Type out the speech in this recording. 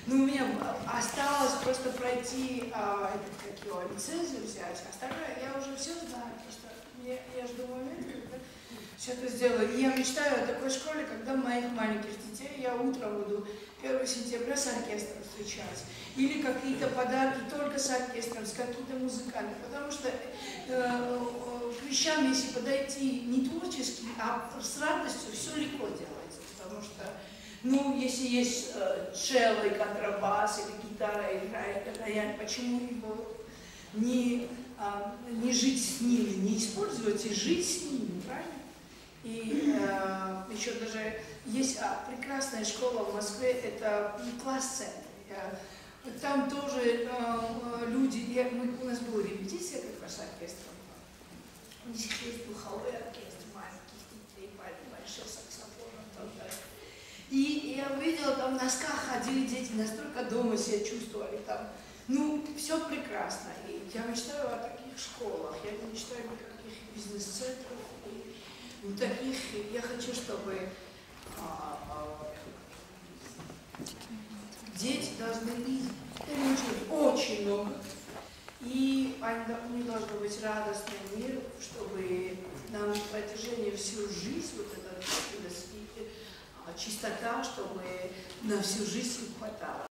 Ну, у меня осталось просто пройти, как его, лицензию взять. Остальное я уже все знаю. Просто я жду момента, когда все это сделаю. И я мечтаю о такой школе, когда моих маленьких детей я утром буду 1 сентября с оркестром встречать. Или какие-то подарки только с оркестром, с какими-то музыкантами. Потому что к вещам, если подойти не творчески, а с радостью, все легко делается. Потому что, ну, если есть целло и контрабас, или гитара играет, рояль, почему его не жить с ними, не использовать и жить с ними, правильно? И еще даже есть прекрасная школа в Москве, это класс-центр. Там тоже люди, у нас была репетиция как раз с оркестром. У них есть духовой оркестр, маленьких детей, больших саксофонов и так далее. И я увидела, там в носках ходили дети, настолько дома себя чувствовали там. Ну, все прекрасно. И я мечтаю о таких школах, я мечтаю о таких бизнес-центрах. И таких, я хочу, чтобы дети должны учить очень много. И у них должен быть радостный мир, чтобы нам на протяжении всю жизнь, вот эта чистота, чтобы на всю жизнь им хватало.